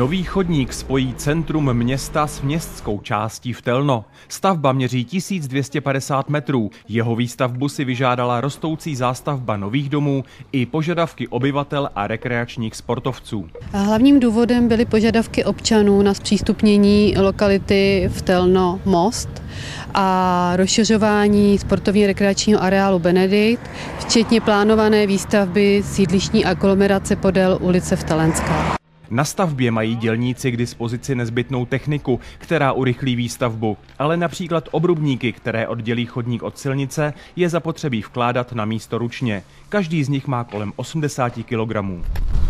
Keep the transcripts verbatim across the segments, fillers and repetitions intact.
Nový chodník spojí centrum města s městskou částí Vtelno. Stavba měří tisíc dvě stě padesát metrů. Jeho výstavbu si vyžádala rostoucí zástavba nových domů i požadavky obyvatel a rekreačních sportovců. Hlavním důvodem byly požadavky občanů na zpřístupnění lokality Vtelno Most a rozšiřování sportovně rekreačního areálu Benedikt, včetně plánované výstavby sídlištní aglomerace podél ulice Vtelenská. Na stavbě mají dělníci k dispozici nezbytnou techniku, která urychlí výstavbu, ale například obrubníky, které oddělí chodník od silnice, je zapotřebí vkládat na místo ručně. Každý z nich má kolem osmdesát kilogramů.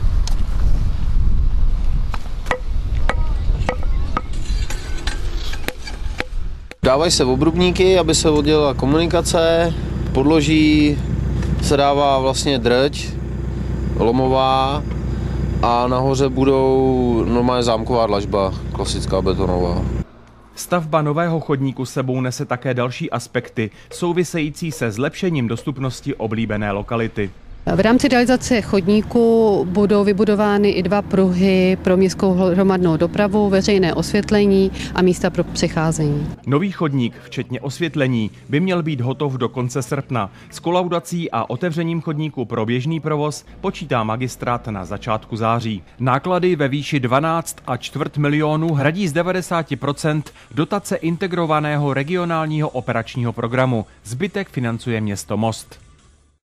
Dávají se obrubníky, aby se oddělila komunikace, podloží se dává vlastně drť lomová a nahoře budou normálně zámková dlažba, klasická betonová. Stavba nového chodníku sebou nese také další aspekty, související se zlepšením dostupnosti oblíbené lokality. V rámci realizace chodníku budou vybudovány i dva pruhy pro městskou hromadnou dopravu, veřejné osvětlení a místa pro přecházení. Nový chodník, včetně osvětlení, by měl být hotov do konce srpna. S kolaudací a otevřením chodníku pro běžný provoz počítá magistrát na začátku září. Náklady ve výši dvanáct a čtvrt milionu hradí z devadesát procent dotace integrovaného regionálního operačního programu. Zbytek financuje město Most.